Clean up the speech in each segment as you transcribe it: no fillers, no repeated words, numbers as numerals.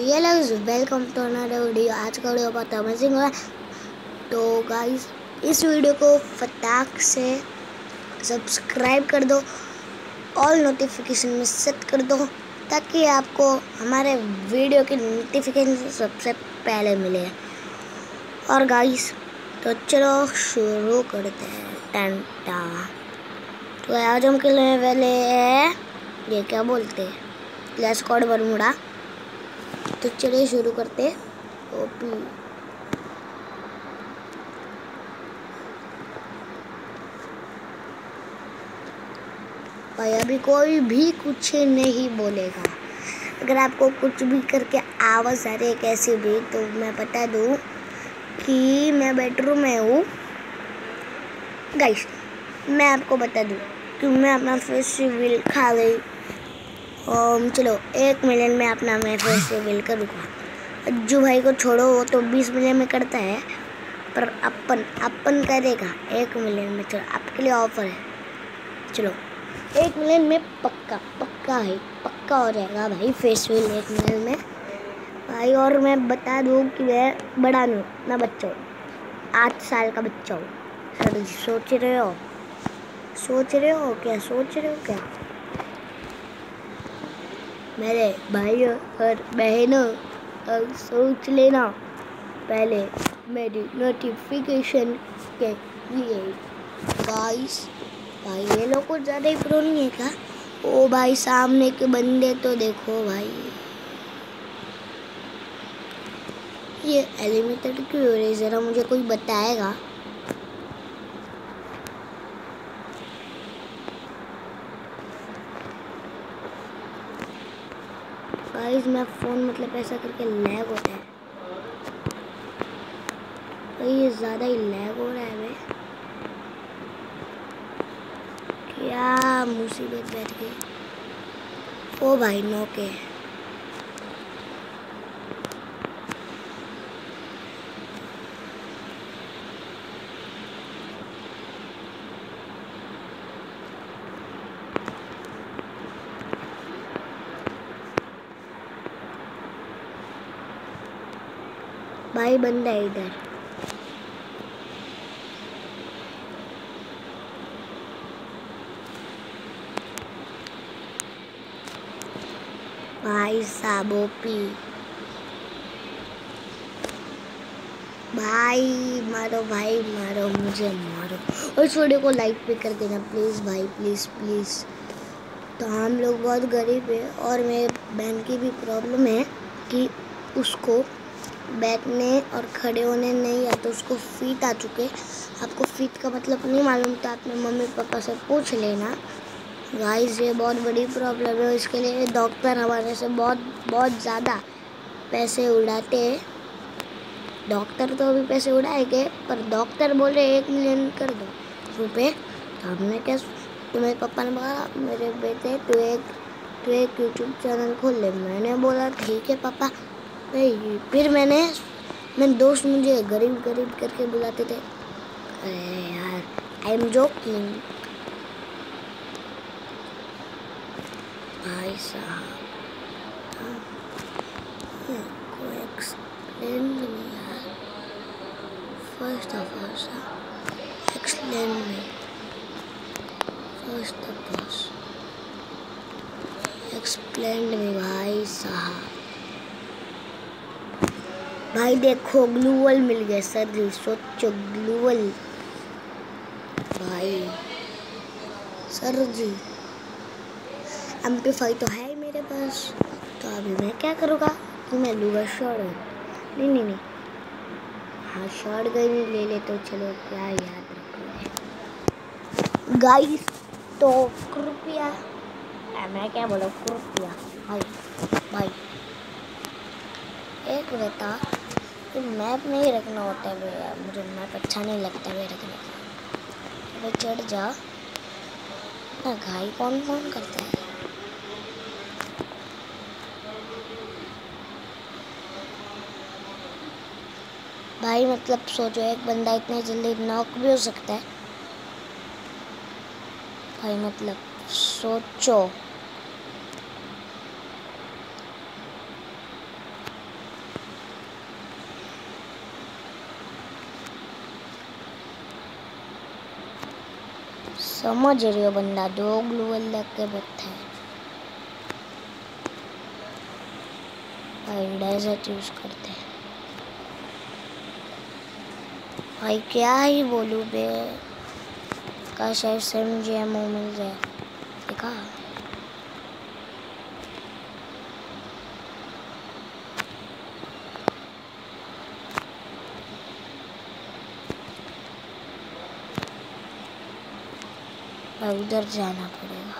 ये guys welcome to another video. आज का वीडियो बहुत अमेजिंग है। तो गाइस इस वीडियो को फटाक से सब्सक्राइब कर दो, ऑल नोटिफिकेशन में सेट कर दो ताकि आपको हमारे वीडियो की नोटिफिकेशन सबसे पहले मिले। और गाइस तो चलो शुरू करते हैं। टंटा तो आज हम खेलने वाले हैं, ये क्या बोलते हैं, क्लैश स्क्वाड बरमूडा। तो चलिए शुरू करते। ओपी भाई अभी कोई भी कुछ नहीं बोलेगा। अगर आपको कुछ भी करके आवाज़ आ रही है कैसी भी, तो मैं बता दूं कि मैं बेडरूम में हूँ। गाइस मैं आपको बता दूं कि मैं अपना फेस रिवील खा गई। चलो 1 मिलियन में अपना मैं फेस रिवील करूँगा। अज्जू भाई को छोड़ो, वो तो 20 मिलियन में करता है, पर अपन करेगा 1 मिलियन में। चलो आपके लिए ऑफर है, चलो 1 मिलियन में पक्का है, पक्का हो जाएगा भाई फेस रिवील 1 मिलियन में भाई। और मैं बता दूँ कि मैं बड़ा नहीं हूँ, मैं बच्चा हूँ, 8 साल का बच्चा हूँ। सर जी सोच रहे हो क्या मेरे भाई और बहनों, और सोच लेना पहले मेरी नोटिफिकेशन के लिए। गाइस भाई ये लोग कुछ ज़्यादा ही प्रो नहीं है क्या? ओ भाई सामने के बंदे तो देखो भाई, ये एलिमिनेटेड क्यों हो रही, ज़रा मुझे कोई बताएगा? गाइस मैं फ़ोन मतलब ऐसा करके लैग होता है भाई, ये ज़्यादा ही लैग हो रहा है भाई। क्या मुसीबत बैठ गई। ओ भाई नोके भाई, बंदा है इधर। भाई साहब ओपी, भाई मारो भाई मारो, मुझे मारो। और इस वीडियो को लाइक भी कर देना प्लीज़ भाई, प्लीज़। तो हम लोग बहुत गरीब है और मेरे बहन की भी प्रॉब्लम है कि उसको बैठने और खड़े होने नहीं आता, उसको फीट आ चुके। आपको फीट का मतलब नहीं मालूम तो अपने मम्मी पापा से पूछ लेना। गाइस ये बहुत बड़ी प्रॉब्लम है, इसके लिए डॉक्टर हमारे से बहुत ज़्यादा पैसे उड़ाते हैं। डॉक्टर तो अभी पैसे उड़ाएंगे, पर डॉक्टर बोल रहे 1 मिलियन कर दो रुपये। तो हमने क्या, तुम्हारे पापा ने बोला मेरे बेटे तू एक यूट्यूब चैनल खोल ले। मैंने बोला ठीक है पापा। फिर मेरे दोस्त मुझे गरीब करके बुलाते थे। अरे यार आई एम जोकिंग भाई साहब। कोई एक्सप्लेन नहीं यार। First of all explain me, first of all explain me भाई साहब। भाई देखो ग्लूवल मिल गया सर जी, सोचो ग्लूवल भाई। सर जी एम्पलीफाई तो है ही मेरे पास, तो अभी मैं क्या करूँगा कि मैं लूँगा शॉर्ट। नहीं हाँ शॉर्ट गन ले ले तो चलो, क्या याद रखो गाइस। तो कृपया, मैं क्या बोला कृपया भाई एक रहता कि मैप नहीं रखना होता है भैया, मुझे मैप अच्छा नहीं लगता है रखने का। चढ़ जा ना घाई, कौन करता है भाई? मतलब सोचो एक बंदा इतने जल्दी नॉक भी हो सकता है भाई, मतलब सोचो। समझ रहे हो बंदा, 2 ग्लूवल लग के बैठा है। भाई डेजर्ट यूज करते हैं। भाई क्या ही बोलूं बे, काश SMGMO मिल जाए। देखा उधर जाना पड़ेगा।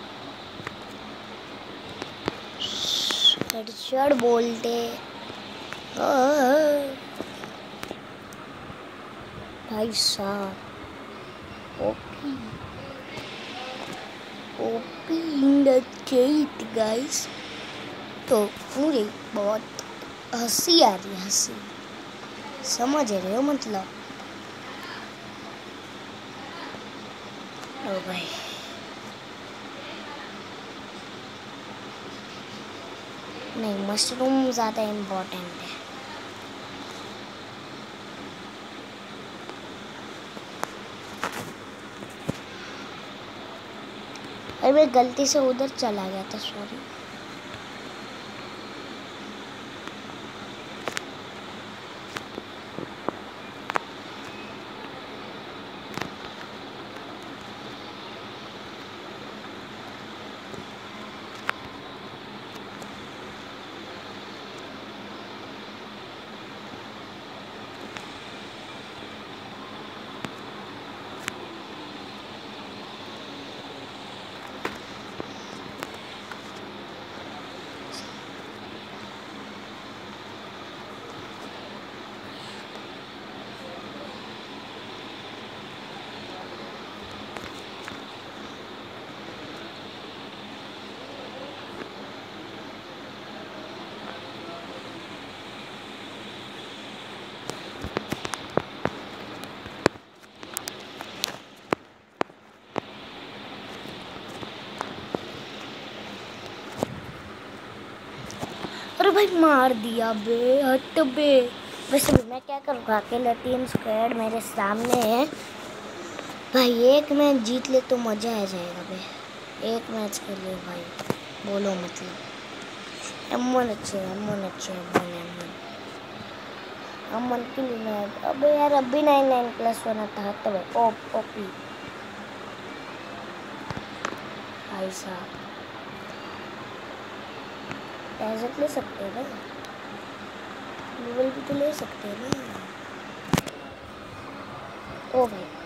हेडशॉट बोलते भाई साहब। OP OP in the chat guys. तो मुझे बहुत हंसी आ रही है, हंसी, समझ रहे हो मतलब। ओ भाई नहीं, मशरूम ज़्यादा इम्पोर्टेंट है। अरे मैं गलती से उधर चला गया था, सॉरी। अरे भाई मार दिया बे, हट बे। वैसे भी मैं क्या करूँगा, अकेले 3 स्क्वाड मेरे सामने है भाई। एक मैच जीत ले तो मज़ा आ जाएगा बे, एक मैच के लिए भाई बोलो मतलब। M1 अच्छे है, M1 अच्छे है, M1 के लिए मैं अबे यार अभी 99+1 आता तो भाई ओपी भाई साहब। डेजर्ट ले सकते हैं ना, गूगल भी तो ले सकते हैं ना। ओ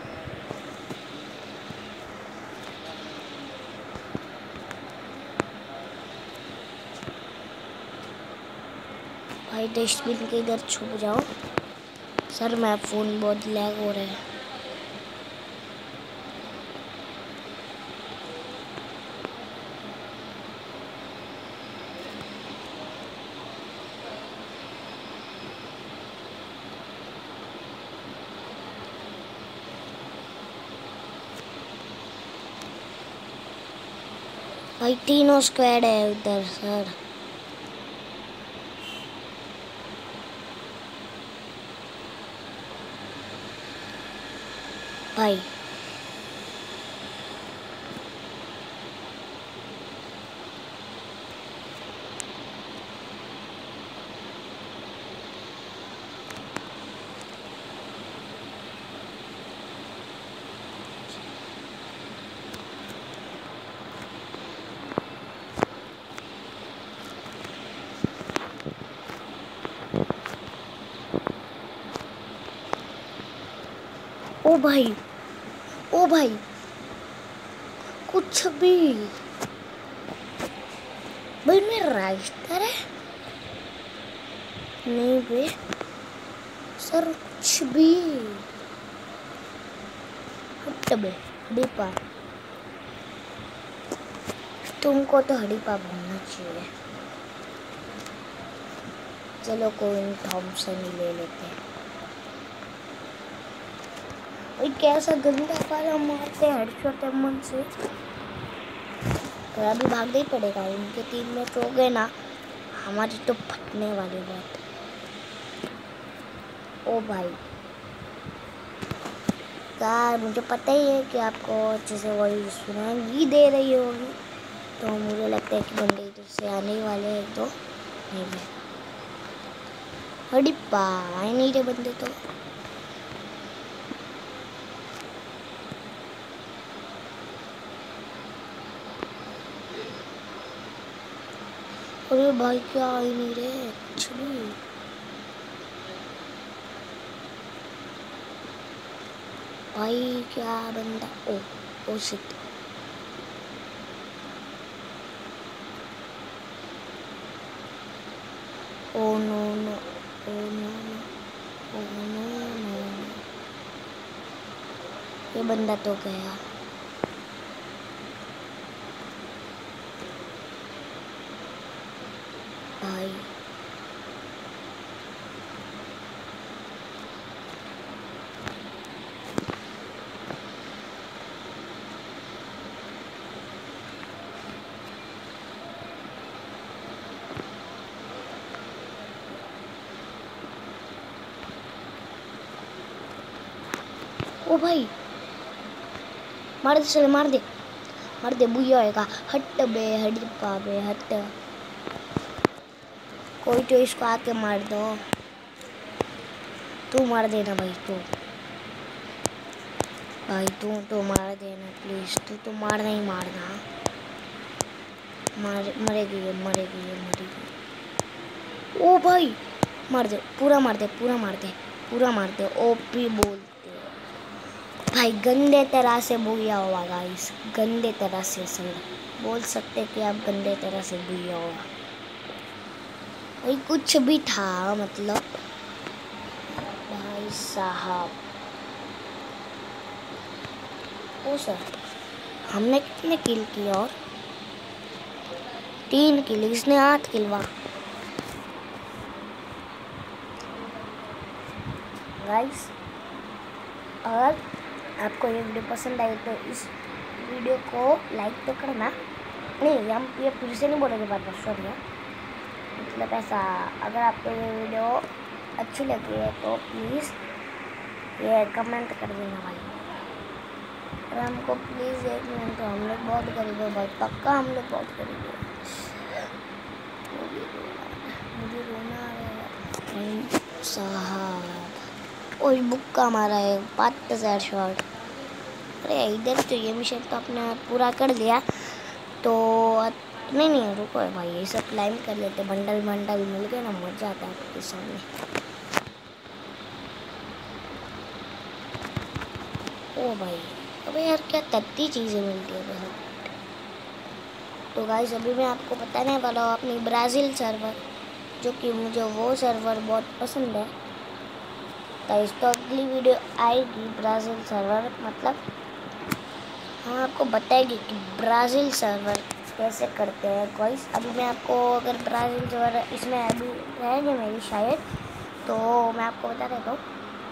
भाई डस्टबिन के इधर छुप जाओ। सर मैं फ़ोन बहुत लैग हो रहा है। भाई 3 स्क्वाड है उधर सर। भाई ओ भाई ओ भाई कुछ भी भाई, मैं राइटर है नहीं बे सर, कुछ भी हट बे। हड़ीपा, तुमको तो हड़ीपा बनना चाहिए। चलो कोई थॉमसन ही ले लेते हैं। भाई कैसा गंदा पाला मारते हैं हेडशॉट M1 से। तो अभी भागना ही पड़ेगा, उनके 3 मैच हो गए ना, हमारी तो फटने वाली बात। ओ भाई नमस्कार। मुझे पता ही है कि आपको अच्छे से वॉइस सुनाई दे रही होगी, तो मुझे लगता है कि बंदे इधर से आने ही वाले हैं। तो नहीं, हड़प्पा आए नहीं रहे बंदे तो। अरे भाई क्या आ ही नहीं रहे कुछ भी। भाई क्या बंदा, oh shit. Oh no no, oh no no, oh no no, ये बंदा तो गया। भाई ओ भाई मार दे, चले मार दे, मार दे, बुया होएगा। हट बे, हड़प्पा बे, हट। कोई तो इसको आके मार दो। तू मार देना भाई, तू भाई, तू तो मार देना प्लीज। तू तो मारना ही मारना। मरेगी ये, मरेगी ये, मरेगी। ओ भाई मार दे, पूरा मार दे, पूरा मार दे, पूरा मार दे। ओपी बोलते भाई, गंदे तरह से बुया हुआ गाइस, गंदे तरह से बोल सकते कि आप गंदे तरह से बुया हुआ भाई। कुछ भी था मतलब भाई साहब। ओ सर, हमने कितने किल किए? और 3 किल, इसने 8 किलवा। गाइस अगर आपको ये वीडियो पसंद आई तो इस वीडियो को लाइक तो करना। नहीं, हम ये फिर से नहीं बोलेंगे बात, सॉरी। मतलब ऐसा, अगर आपको ये वीडियो अच्छी लगी है तो प्लीज़ ये कमेंट कर देना भाई। और हमको प्लीज़ एक मिनट, तो हम लोग बहुत गरीब है भाई, पक्का हम लोग बहुत गरीब है। मुझे रोना आ रहा है साहब। ओए बुक्का मारा है, 5 शॉट। अरे इधर तो ये मिशन तो अपने पूरा कर लिया तो नहीं रुको है भाई, ये सब क्लाइम कर लेते। बंडल मिल गए ना, मजा आता है आपके सामने। ओ भाई, अबे यार क्या तत्ती चीज़ें मिलती है भाई। तो गाइस अभी मैं आपको बताने वाला हूँ अपनी ब्राज़ील सर्वर, जो कि मुझे वो सर्वर बहुत पसंद है। तो इस तो अगली वीडियो आएगी ब्राज़ील सर्वर, मतलब हम आपको बताएंगे कि ब्राज़ील सर्वर कैसे करते हैं गाइस। अभी मैं आपको, अगर ब्राज़ील सर्वर इसमें अभी रहेंगे मेरी शायद, तो मैं आपको बता देता हूँ।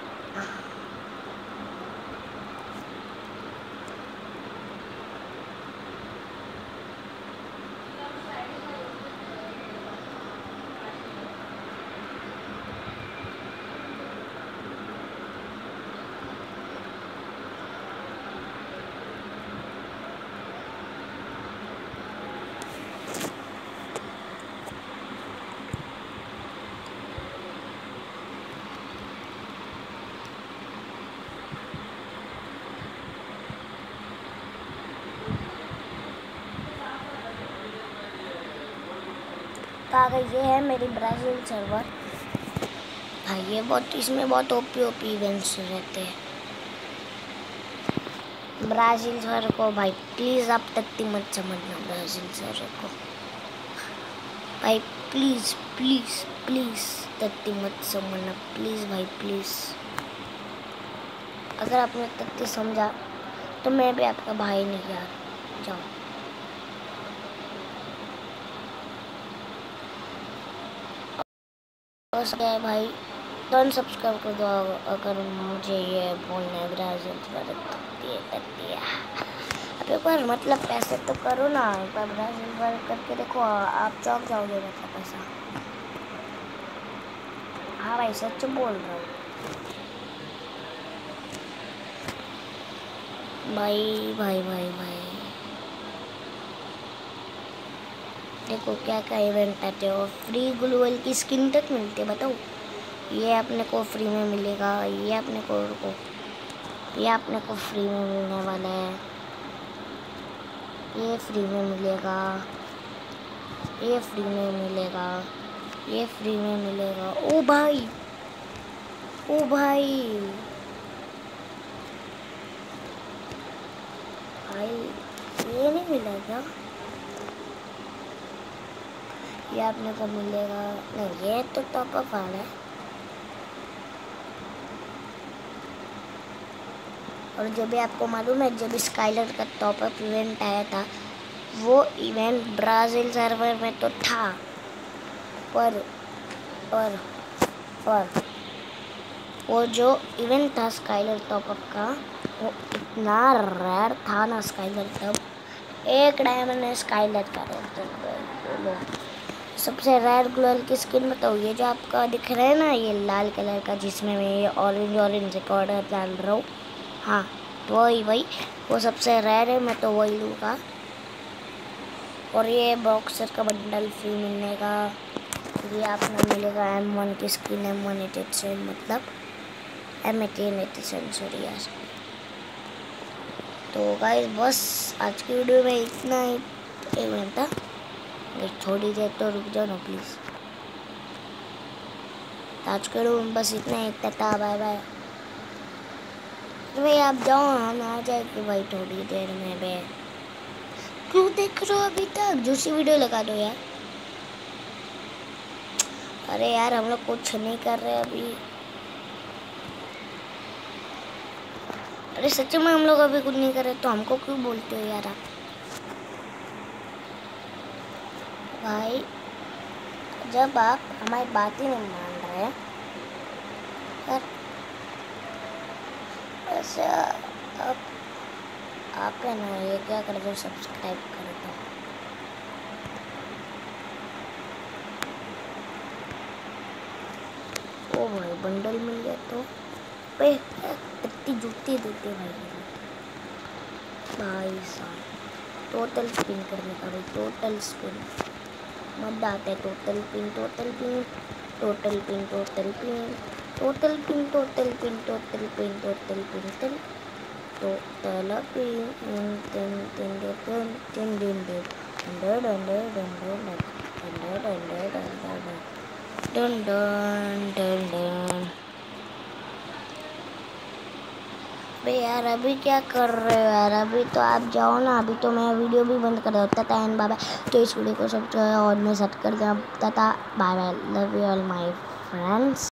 ये है मेरी ब्राज़ील सर्वर भाई। ये बहुत, इसमें बहुत ओपी इवेंट्स रहते हैं ब्राज़ील सर्वर को भाई। प्लीज़ आप तत्ती मत समझना ब्राज़ील सर्वर को भाई, प्लीज़ प्लीज़ प्लीज़ तत्ती मत समझना प्लीज़ भाई, प्लीज़। अगर आपने तत्ती समझा तो मैं भी आपका भाई नहीं यार, जाओ। बस है भाई, तो अनसब्सक्राइब कर दो अगर मुझे ये बोलना है ब्राज़ील सर्वर तत्ती। अब एक बार मतलब पैसे तो करो ना, एक बार ब्राज़ील वर्क करके देखो, आप चौंक जाओगे मतलब पैसा। हाँ भाई सच बोल रहा हूँ। भाई भाई भाई भाई देखो क्या क्या इवेंट आते हो, फ्री ग्लूवल की स्किन तक मिलती है। बताओ, ये अपने को फ्री में मिलेगा, ये अपने को रुको, ये अपने को फ्री में मिलने वाला है, ये फ्री में मिलेगा, ये फ्री में मिलेगा, ये फ्री में मिलेगा। ओ भाई, ओ भाई, भाई ये नहीं मिला क्या? ये आपने को मिलेगा नहीं, ये तो टॉप अप वाला है। और जब भी आपको मालूम है, जब स्काइलर का टॉप अप इवेंट आया था, वो इवेंट ब्राज़ील सर्वर में तो था, पर पर पर वो जो इवेंट था स्काइलर टॉप अप का, वो इतना रेयर था ना स्काइलर, तब 1 डायमंड है स्काइलर का रेयर। बोलो सबसे रेयर ग्लोअल की स्किन बताओ, ये जो आपका दिख रहा है ना, ये लाल कलर का, जिसमें मैं ये ऑरेंज रिकॉर्डर डाल रहा हूँ, हाँ तो वही वो सबसे रेयर है, मैं तो वही लूँगा। और ये बॉक्सर का बंडल फ्री मिलने का, ये आपको मिलेगा M1 की स्किन, M1 एडिशन, मतलब M18 एडिशन, सॉरी यार। तो गाइस बस आज की वीडियो में इतना ही इवेंट था, थोड़ी देर तो रुक जाओ ना प्लीज़। आज के वीडियो में बस इतना ही था, बाय बाय। भाई आप जाओ, हम आ जाएगी भाई थोड़ी देर में। बे क्यों देख रहे हो अभी तक? दूसरी वीडियो लगा दो यार। अरे यार हम लोग कुछ नहीं कर रहे अभी। अरे सच में हम लोग अभी कुछ नहीं कर रहे, तो हमको क्यों बोलते हो यार आप? भाई जब आप हमारी बात ही नहीं मान रहे हैं यार, ऐसे आप है ना, ये क्या कर दो, सब्सक्राइब कर दो। ओ भाई बंडल मिल गया तो पे कितनी जूती देते भाई। भाई साहब टोटल स्पिन करने का भाई, टोटल स्पिन मत आता है। Total pin total pin total pin total pin total pin total pin total pin total pin total pin tin tin tin tin tin done done done done. भाई यार अभी क्या कर रहे हो यार? अभी तो आप जाओ ना, अभी तो मैं वीडियो भी बंद कर देता था एंड बाय बाय। तो इस वीडियो को सब जो है और में सेट कर दिया, तथा bye bye, love you all my friends.